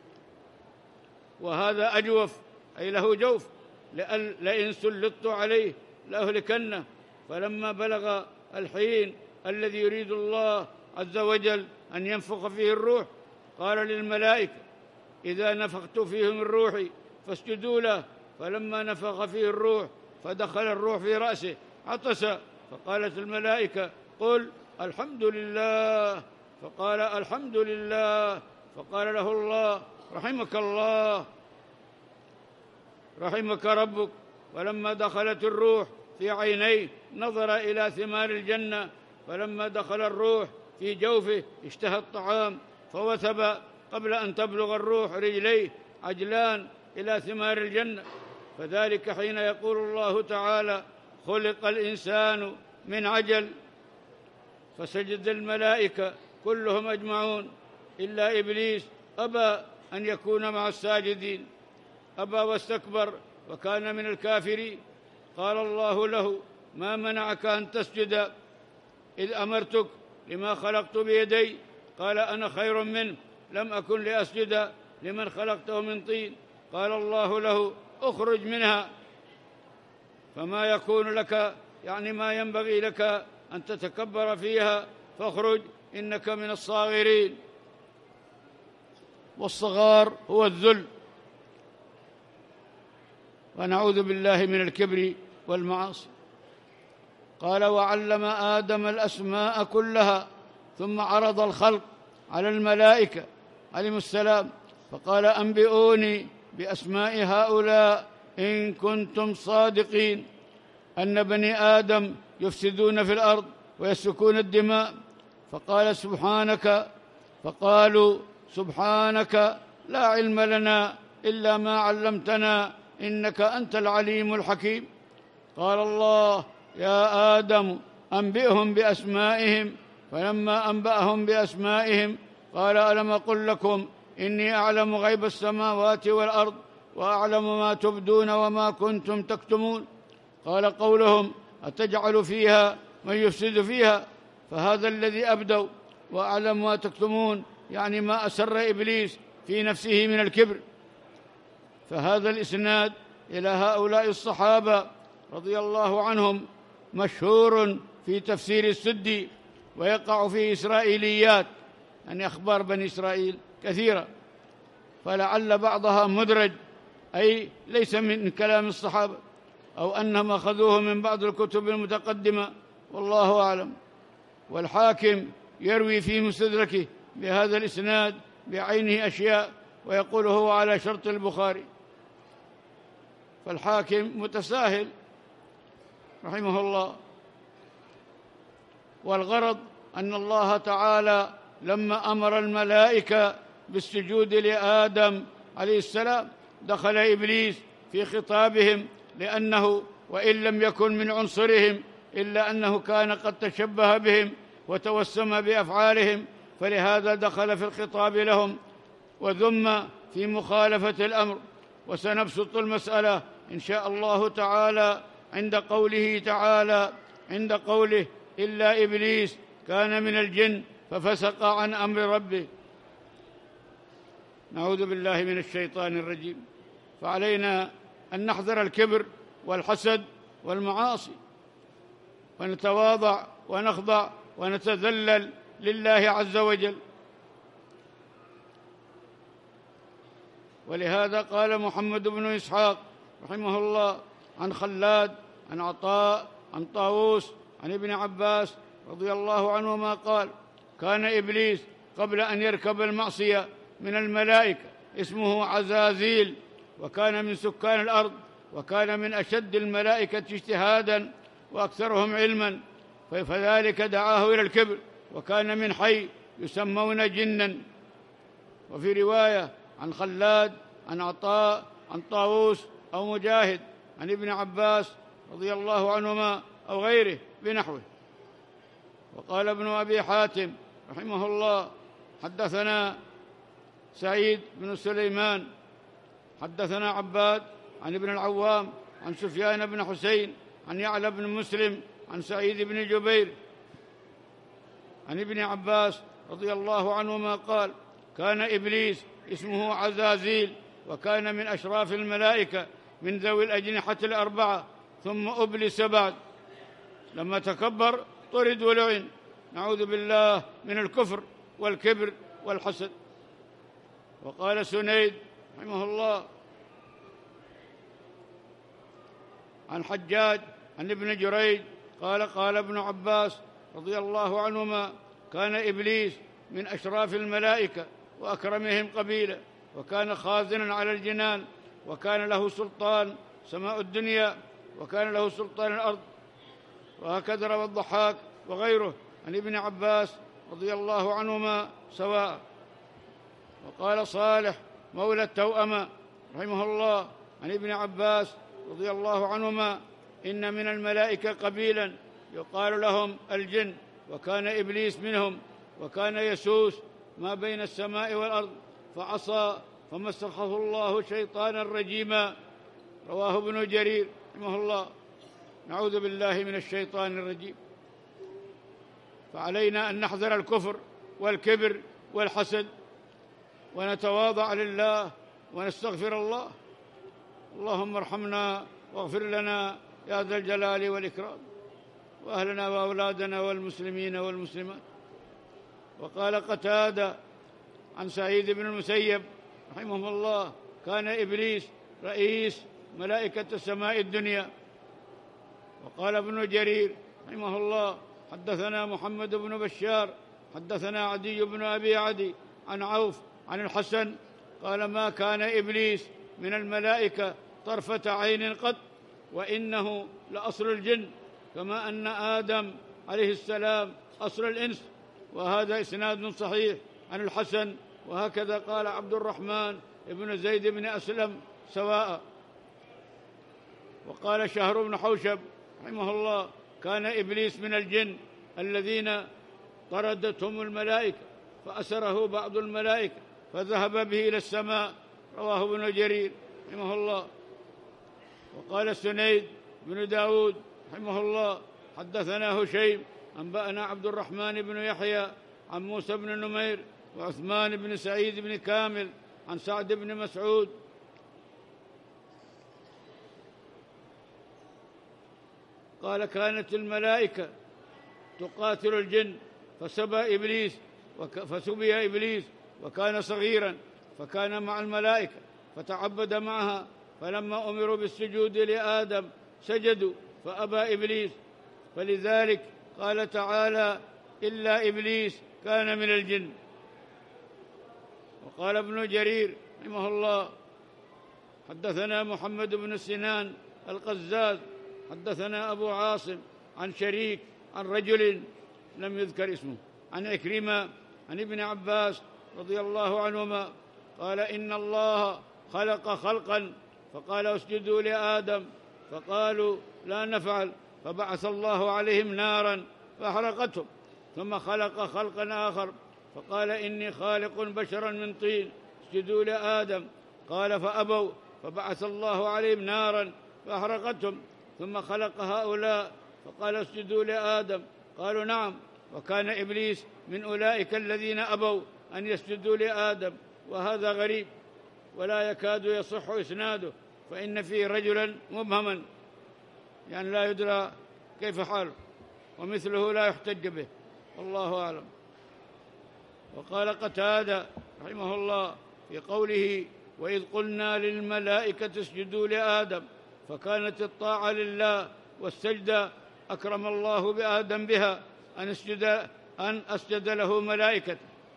وهذا أجوف، أي له جوف، لئن سلطت عليه لأهلكنه. فلما بلغ الحين الذي يريد الله عز وجل أن ينفخ فيه الروح، قال للملائكة: إذا نفخت فيه من روحي فاسجدوا له. فلما نفخ فيه الروح فدخل الروح في رأسه عطس، فقالت الملائكة: قل الحمد لله. فقال: الحمد لله. فقال له الله: رحمك الله، رحمك ربك. ولما دخلت الروح في عينيه نظر إلى ثمار الجنة، فلما دخل الروح في جوفه اشتهى الطعام، فوثب قبل أن تبلغ الروح رجليه عجلان إلى ثمار الجنة. فذلك حين يقول الله تعالى: خلق الإنسان من عجل. فسجد الملائكة كلهم أجمعون إلا إبليس أبى أن يكون مع الساجدين، أبى واستكبر وكان من الكافرين. قال الله له: ما منعك أن تسجد إذ أمرتك لما خلقت بيدي؟ قال: أنا خير منه، لم أكن لأسجد لمن خلقته من طين. قال الله له: اخرج منها، فما يكون لك، يعني ما ينبغي لك أن تتكبر فيها، فاخرج إنك من الصاغرين. والصغار هو الذل، ونعوذ بالله من الكبر والمعاصي. قال: وعلم آدم الأسماء كلها، ثم عرض الخلق على الملائكة عليهم السلام، فقال: أنبئوني بأسماء هؤلاء إن كنتم صادقين، أن بني آدم يفسدون في الأرض ويسفكون الدماء. فقالوا: سبحانك لا علم لنا إلا ما علمتنا إنك أنت العليم الحكيم. قال الله: يا آدم أنبئهم بأسمائهم. فلما أنبأهم بأسمائهم قال: ألم أقل لكم إني أعلم غيب السماوات والأرض وأعلم ما تبدون وما كنتم تكتمون. قال: قولهم: أتجعل فيها من يفسد فيها، فهذا الذي أبدوا، وأعلم ما تكتمون، يعني ما أسر إبليس في نفسه من الكبر. فهذا الإسناد إلى هؤلاء الصحابة رضي الله عنهم مشهور في تفسير السدي، ويقع فيه إسرائيليات يعني أخبار بني إسرائيل كثيرة، فلعل بعضها مدرج، أي ليس من كلام الصحابة، أو أنهم أخذوه من بعض الكتب المتقدمة، والله أعلم. والحاكم يروي في مستدركه بهذا الإسناد بعينه أشياء ويقول هو على شرط البخاري، فالحاكم متساهل رحمه الله. والغرض أن الله تعالى لما أمر الملائكة بالسجود لآدم عليه السلام دخل إبليس في خطابهم، لأنه وإن لم يكن من عنصرهم إلا أنه كان قد تشبه بهم وتوسم بأفعالهم، فلهذا دخل في الخطاب لهم وذم في مخالفة الأمر. وسنبسط المسألة إن شاء الله تعالى عند قوله إلا إبليس كان من الجن ففسق عن أمر ربه. نعوذ بالله من الشيطان الرجيم. فعلينا أن نحذر الكبر والحسد والمعاصي، ونتواضع ونخضع ونتذلل لله عز وجل. ولهذا قال محمد بن إسحاق رحمه الله عن خلاد عن عطاء عن طاووس عن ابن عباس رضي الله عنهما قال: كان إبليس قبل أن يركب المعصية من الملائكة اسمه عزازيل، وكان من سكان الأرض، وكان من أشد الملائكة اجتهادا وأكثرهم علما، فذلك دعاه إلى الكبر، وكان من حي يسمون جنا. وفي رواية عن خلاد عن عطاء عن طاووس أو مجاهد عن ابن عباس رضي الله عنهما أو غيره بنحوه. وقال ابن أبي حاتم رحمه الله: حدثنا سعيد بن سليمان حدثنا عباد عن ابن العوام عن سفيان بن حسين عن يعلى بن مسلم عن سعيد بن جبير عن ابن عباس رضي الله عنهما قال: كان إبليس اسمه عزازيل، وكان من أشراف الملائكة من ذوي الأجنحة الأربعة، ثم أبلس بعد، لما تكبر طرد ولعن، نعوذ بالله من الكفر والكبر والحسد. وقال سنيد رحمه الله عن حجاج عن ابن جريج قال: قال ابن عباس رضي الله عنهما: كان إبليس من أشراف الملائكة وأكرمهم قبيلة، وكان خازنا على الجنان، وكان له سلطان سماء الدنيا، وكان له سلطان الأرض. وهكذا روى الضحاك وغيره عن ابن عباس رضي الله عنهما سواء. وقال صالح مولى التوأمة رحمه الله عن ابن عباس رضي الله عنهما: إن من الملائكة قبيلا يقال لهم الجن، وكان إبليس منهم، وكان يسوس ما بين السماء والأرض، فعصى فمسخه الله شيطانا رجيما. رواه ابن جرير رحمه الله. نعوذ بالله من الشيطان الرجيم. فعلينا أن نحذر الكفر والكبر والحسد، ونتواضع لله ونستغفر الله. اللهم ارحمنا واغفر لنا يا ذا الجلال والإكرام، وأهلنا وأولادنا والمسلمين والمسلمات. وقال قتادة عن سعيد بن المسيب رحمه الله: كان إبليس رئيس ملائكة سماء الدنيا. وقال ابن جرير رحمه الله: حدثنا محمد بن بشار حدثنا عدي بن أبي عدي عن عوف عن الحسن قال: ما كان إبليس من الملائكة طرفة عين قط، وإنه لأصل الجن، كما أن آدم عليه السلام أصل الإنس. وهذا إسناد صحيح عن الحسن. وهكذا قال عبد الرحمن بن زيد بن أسلم سواء. وقال شهر بن حوشب رحمه الله: كان إبليس من الجن الذين طردتهم الملائكة، فأسره بعض الملائكة فذهب به إلى السماء. رواه ابن جرير رحمه الله. وقال سنيد بن داود رحمه الله: حدثنا هشيم أنبأنا عبد الرحمن بن يحيى عن موسى بن نمير وعثمان بن سعيد بن كامل عن سعد بن مسعود قال: كانت الملائكة تقاتل الجن، فسبى إبليس فسبي إبليس وكان صغيرا، فكان مع الملائكة فتعبد معها، فلما أمروا بالسجود لآدم سجدوا فأبى إبليس، فلذلك قال تعالى: إلا إبليس كان من الجن. وقال ابن جرير رحمه الله: حدثنا محمد بن سنان القزاز حدثنا أبو عاصم عن شريك عن رجل لم يذكر اسمه عن عكرمة عن ابن عباس رضي الله عنهما قال: إن الله خلق خلقا فقال: اسجدوا لآدم، فقالوا: لا نفعل، فبعث الله عليهم نارا فأحرقتهم، ثم خلق خلقا آخر فقال: إني خالق بشرا من طين، اسجدوا لآدم، قال: فأبوا، فبعث الله عليهم نارا فأحرقتهم، ثم خلق هؤلاء فقال: اسجدوا لآدم، قالوا: نعم، وكان إبليس من أولئك الذين أبوا أن يسجدوا لآدم. وهذا غريب ولا يكاد يصح إسناده، فإن فيه رجلا مبهما يعني لا يدرى كيف حاله، ومثله لا يحتج به، والله أعلم. وقال قتادة رحمه الله في قوله: وإذ قلنا للملائكة اسجدوا لآدم، فكانت الطاعة لله والسجدة أكرم الله بآدم بها أن أسجد له ملائكة.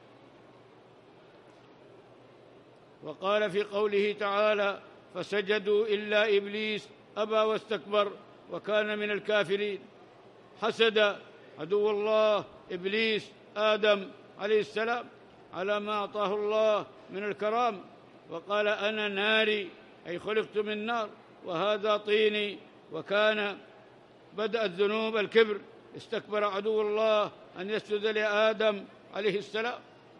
وقال في قوله تعالى: فسجدوا إلا إبليس أبى واستكبر وكان من الكافرين. حسد عدو الله إبليس آدم عليه السلام على ما أعطاه الله من الكرامة، وقال: أنا ناري، أي خلقت من نار، وهذا طيني. وكان بدأ الذنوب الكبر، استكبر عدو الله أن يسجد لآدم عليه السلام.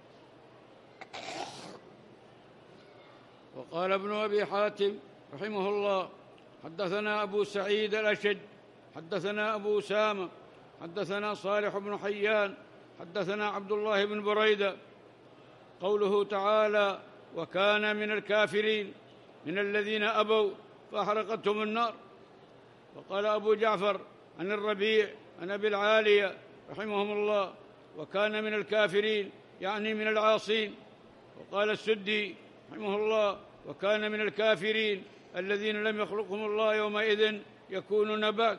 وقال ابن أبي حاتم رحمه الله: حدثنا أبو سعيد الأشج حدثنا أبو أسامة حدثنا صالح بن حيان حدثنا عبد الله بن بريدة. قوله تعالى: وكان من الكافرين، من الذين أبوا فأحرقتهم النار. وقال أبو جعفر عن الربيع عن أبي العالية رحمهم الله: وكان من الكافرين يعني من العاصين. وقال السدي رحمه الله: وكان من الكافرين الذين لم يخلقهم الله يومئذ يكونون بعد.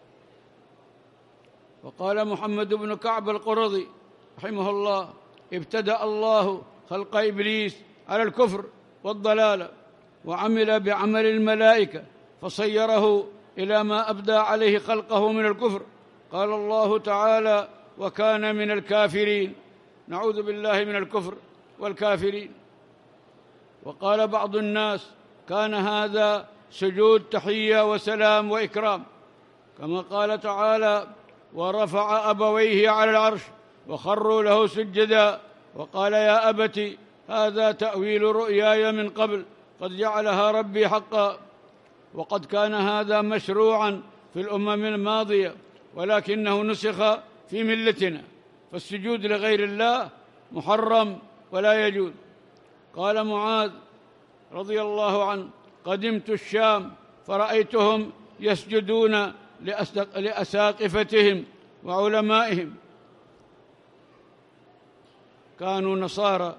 وقال محمد بن كعب القرظي رحمه الله: ابتدأ الله خلق إبليس على الكفر والضلال، وعمل بعمل الملائكة فصيره إلى ما أبدى عليه خلقه من الكفر. قال الله تعالى: وكان من الكافرين، نعوذ بالله من الكفر والكافرين. وقال بعض الناس: كان هذا سجود تحية وسلام وإكرام، كما قال تعالى: ورفع أبويه على العرش وخروا له سجدا، وقال: يا أبت هذا تأويل رؤياي من قبل قد جعلها ربي حقا. وقد كان هذا مشروعا في الأمم الماضية، ولكنه نسخ في ملتنا، فالسجود لغير الله محرم ولا يجوز. قال معاذ رضي الله عنه: قدمت الشام فرأيتهم يسجدون لأساقفتهم وعلمائهم، كانوا نصارى،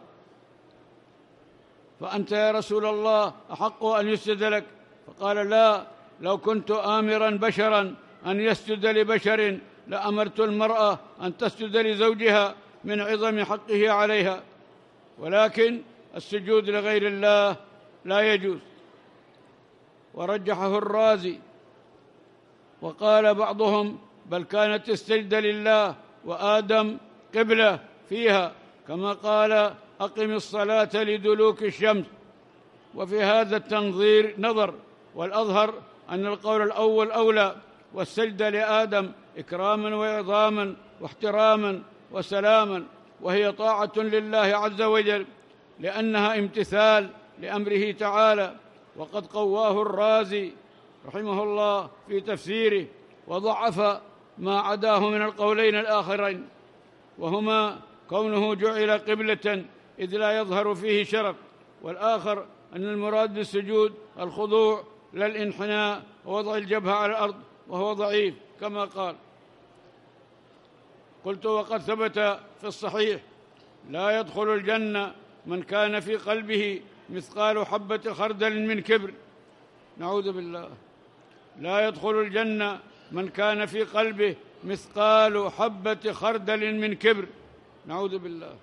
فأنت يا رسول الله أحق أن يسجد لك؟ فقال: لا، لو كنت آمرا بشرا أن يسجد لبشر لأمرت المرأة أن تسجد لزوجها من عظم حقه عليها، ولكن السجود لغير الله لا يجوز. ورجحه الرازي، وقال بعضهم: بل كانت السجدة لله وآدم قبلة فيها، كما قال: أقم الصلاة لدلوك الشمس. وفي هذا التنظير نظر، والأظهر أن القول الأول أولى، والسجدة لآدم إكراما وإعظاما واحتراما وسلاما، وهي طاعة لله عز وجل لأنها امتثال لأمره تعالى. وقد قواه الرازي رحمه الله في تفسيره، وضعف ما عداه من القولين الآخرين، وهما كونه جعل قبلة إذ لا يظهر فيه شرف، والآخر أن المراد بالسجود الخضوع لا الانحناء ووضع الجبهة على الأرض، وهو ضعيف كما قال. قلت: وقد ثبت في الصحيح لا يدخل الجنة من كان في قلبه مثقال حبة خردل من كبر. نعوذ بالله. لا يدخل الجنة من كان في قلبه مثقال حبة خردل من كبر. نعوذ بالله.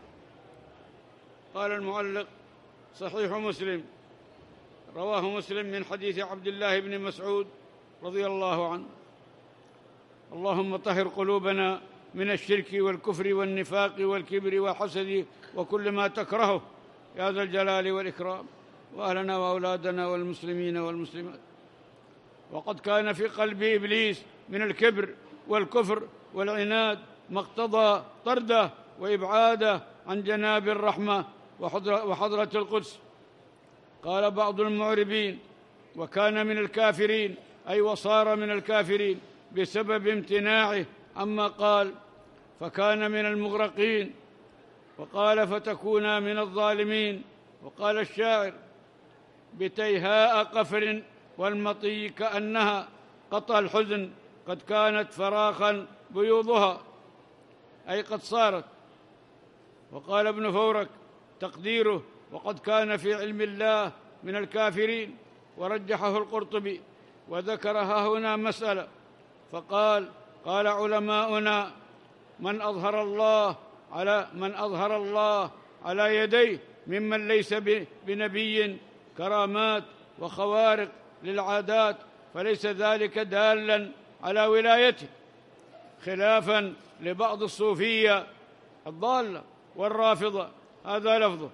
قال المعلق: صحيح مسلم، رواه مسلم من حديث عبد الله بن مسعود رضي الله عنه: اللهم طهر قلوبنا من الشرك والكفر والنفاق والكبر والحسد وكل ما تكرهه يا ذا الجلال والإكرام، وأهلنا وأولادنا والمسلمين والمسلمات. وقد كان في قلب إبليس من الكبر والكفر والعناد ما اقتضى طرده وإبعاده عن جناب الرحمة وحضرة القدس. قال بعض المعربين: وكان من الكافرين، أي وصار من الكافرين بسبب امتناعه عما قال، فكان من المغرقين. وقال: فتكونا من الظالمين. وقال الشاعر: بتيهاء قفر والمطي كأنها قطع الحزن قد كانت فراخا بيوضها، أي قد صارت. وقال ابن فورك تقديره: وقد كان في علم الله من الكافرين. ورجحه القرطبي وذكرها هنا مسألة فقال: قال علماؤنا: من أظهر الله على يديه ممن ليس بنبي كرامات وخوارق للعادات فليس ذلك دالا على ولايته، خلافا لبعض الصوفية الضالة والرافضة. هذا لفظه.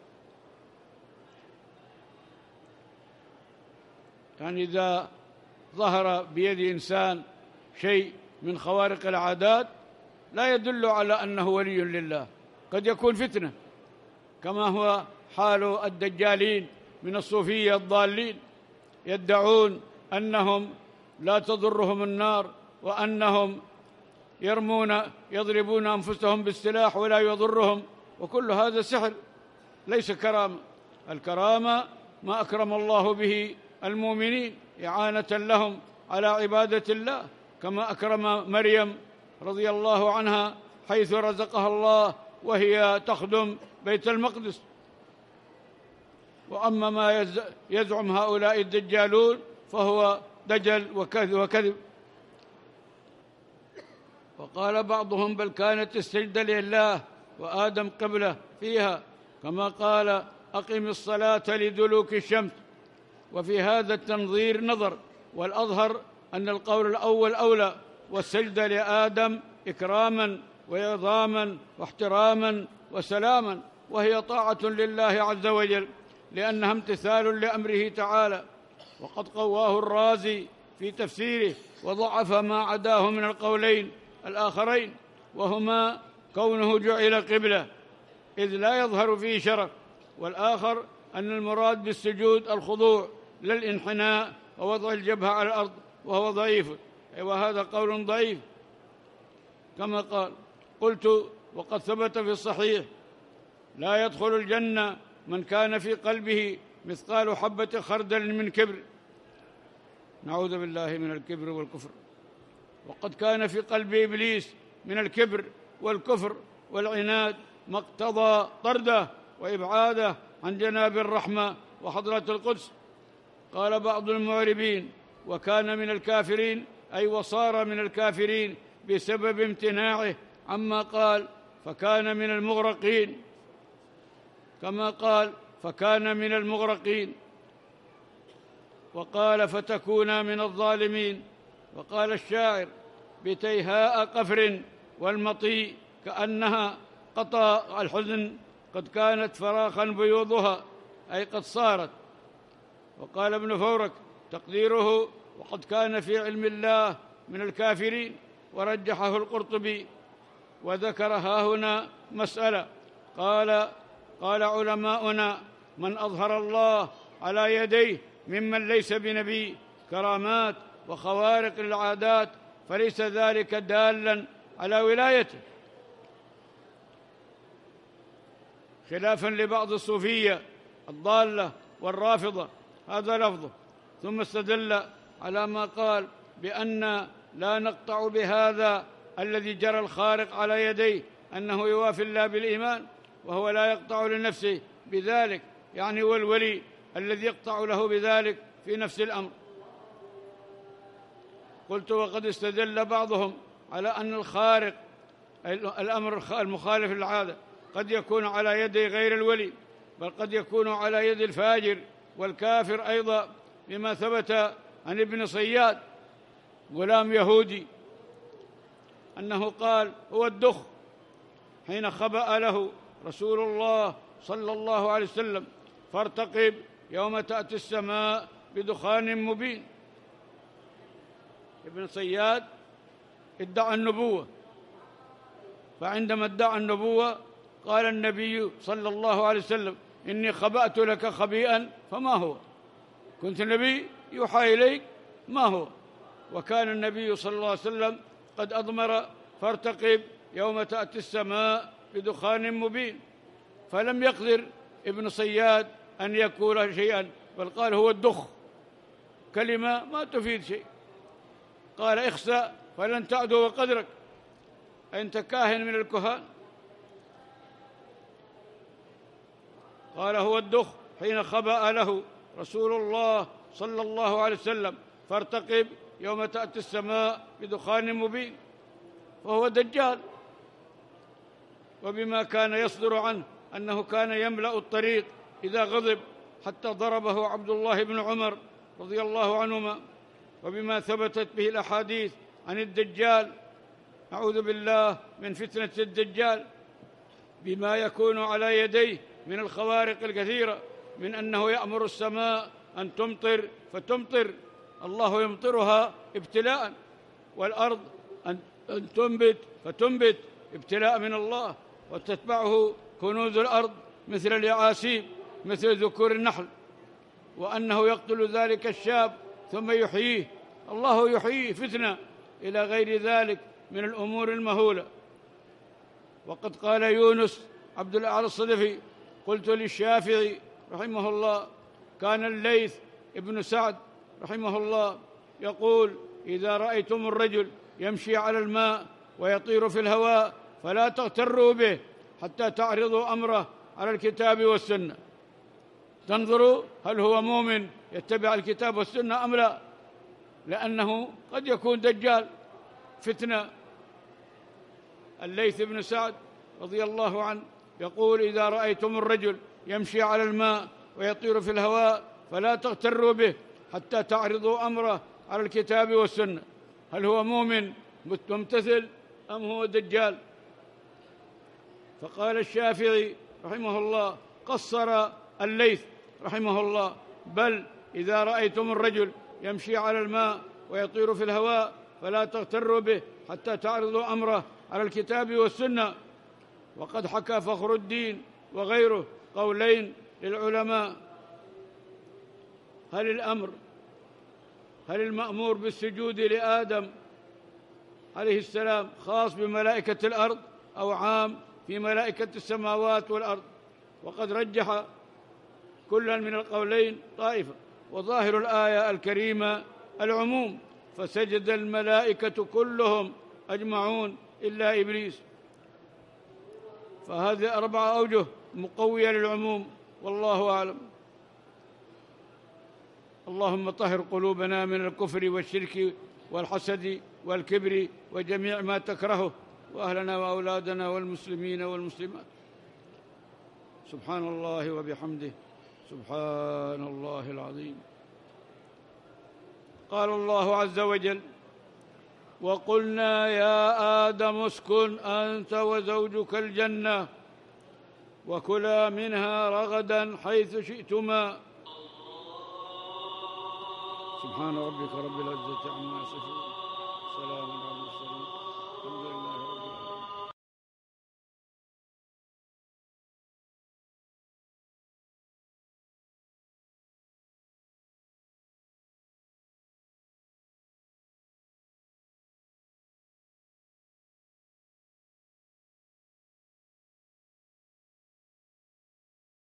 يعني إذا ظهر بيد إنسان شيء من خوارق العادات لا يدل على أنه ولي لله، قد يكون فتنة، كما هو حال الدجالين من الصوفية الضالين، يدعون أنهم لا تضرهم النار، وأنهم يضربون أنفسهم بالسلاح ولا يضرهم، وكل هذا سحر ليس كرامة. الكرامة ما أكرم الله به المؤمنين إعانة لهم على عبادة الله، كما أكرم مريم رضي الله عنها حيث رزقها الله وهي تخدم بيت المقدس. وأما ما يزعم هؤلاء الدجالون فهو دجل وكذب. وقال بعضهم: بل كانت السجدة لله وآدم قبلة فيها، كما قال: أقم الصلاة لدلوك الشمس. وفي هذا التنظير نظر، والأظهر أن القول الأول أولى، والسجدة لآدم إكراما وإعظاما واحتراما وسلاما، وهي طاعة لله عز وجل لأنها امتثال لأمره تعالى. وقد قواه الرازي في تفسيره وضعف ما عداه من القولين الآخرين، وهما كونه جعل قبلة إذ لا يظهر فيه شرف، والآخر أن المراد بالسجود الخضوع لا الانحناء ووضع الجبهة على الأرض، وهو ضعيف، وهذا قول ضعيف كما قال. قلت: وقد ثبت في الصحيح: لا يدخل الجنة من كان في قلبه مثقال حبة خردل من كبر. نعوذ بالله من الكبر والكفر. وقد كان في قلب إبليس من الكبر والكفر والعناد ما اقتضى طرده وإبعاده عن جناب الرحمة وحضرة القدس. قال بعض المعربين: وكان من الكافرين، أي وصار من الكافرين بسبب امتناعه عما قال، فكان من المغرقين، كما قال: فكان من المغرقين. وقال: فتكونا من الظالمين. وقال الشاعر: بتيهاء قفر والمطي كأنها قطع الحزن قد كانت فراخا بيوضها، أي قد صارت. وقال ابن فورك تقديره: وقد كان في علم الله من الكافرين. ورجحه القرطبي وذكرها هنا مسألة قال علماؤنا: من أظهر الله على يديه ممن ليس بنبي كرامات وخوارق العادات فليس ذلك دالا على ولايته، خلافا لبعض الصوفية الضالة والرافضة. هذا لفظه. ثم استدل على ما قال بأن لا نقطع بهذا الذي جرى الخارق على يديه أنه يوافي الله بالإيمان وهو لا يقطع لنفسه بذلك، يعني هو الولي الذي يقطع له بذلك في نفس الأمر. قلت: وقد استدل بعضهم على أن الخارق الأمر المخالف للعادة قد يكون على يد غير الولي، بل قد يكون على يد الفاجر والكافر أيضا، بما ثبت عن ابن صياد غلام يهودي أنه قال: هو الدخ حين خبأ له رسول الله صلى الله عليه وسلم: فارتقب يوم تأتي السماء بدخان مبين. ابن صياد ادعى النبوة، فعندما ادعى النبوة قال النبي صلى الله عليه وسلم: إني خبأت لك خبيئا فما هو؟ كنت نبي يوحى إليك، ما هو؟ وكان النبي صلى الله عليه وسلم قد أضمر: فارتقب يوم تأتي السماء بدخان مبين. فلم يقدر ابن صياد أن يقول شيئا، بل قال: هو الدخ، كلمة ما تفيد شيء. قال: اخسأ فلن تعدو قدرك، أنت كاهن من الكهان. قال: هو الدخ حين خبأ له رسول الله صلى الله عليه وسلم: فارتقب يوم تأتي السماء بدخان مبين. فهو دجال. وبما كان يصدر عنه أنه كان يملأ الطريق إذا غضب حتى ضربه عبد الله بن عمر رضي الله عنهما، وبما ثبتت به الأحاديث عن الدجال، أعوذ بالله من فتنة الدجال، بما يكون على يديه من الخوارق الكثيرة، من أنه يأمر السماء أن تمطر فتمطر، الله يمطرها ابتلاء، والأرض أن تنبت فتنبت ابتلاء من الله، وتتبعه كنوز الأرض مثل اليعاسيب، مثل ذكور النحل، وأنه يقتل ذلك الشاب ثم يحييه، الله يحييه فتنة، إلى غير ذلك من الأمور المهولة. وقد قال يونس عبد الأعلى الصدفي: قلت للشافعي رحمه الله: كان الليث ابن سعد رحمه الله يقول: إذا رأيتم الرجل يمشي على الماء ويطير في الهواء فلا تغتروا به حتى تعرضوا أمره على الكتاب والسنة، تنظروا هل هو مؤمن يتبع الكتاب والسنة أم لا، لأنه قد يكون دجال فتنة. الليث بن سعد رضي الله عنه يقول: إذا رأيتم الرجل يمشي على الماء ويطير في الهواء فلا تغتروا به حتى تعرضوا أمره على الكتاب والسنة، هل هو مؤمن ممتثل أم هو دجال. فقال الشافعي رحمه الله: قصر الليث رحمه الله: بل إذا رأيتم الرجل يمشي على الماء ويطير في الهواء فلا تغتروا به حتى تعرضوا أمره على الكتاب والسنة. وقد حكى فخر الدين وغيره قولين للعلماء: هل المأمور بالسجود لآدم عليه السلام خاص بملائكة الأرض أو عام في ملائكة السماوات والأرض؟ وقد رجح كلا من القولين طائفة، وظاهر الآية الكريمة العموم: فسجد الملائكة كلهم أجمعون إلا إبليس. فهذه 4 أوجه مقوية للعموم، والله أعلم. اللهم طهر قلوبنا من الكفر والشرك والحسد والكبر وجميع ما تكرهه، وأهلنا وأولادنا والمسلمين والمسلمات. سبحان الله وبحمده، سبحان الله العظيم. قال الله عز وجل: وقلنا يا آدم اسكن أنت وزوجك الجنة وكلا منها رغدا حيث شئتما. سبحان ربك رب العزة عما يصفون، سلام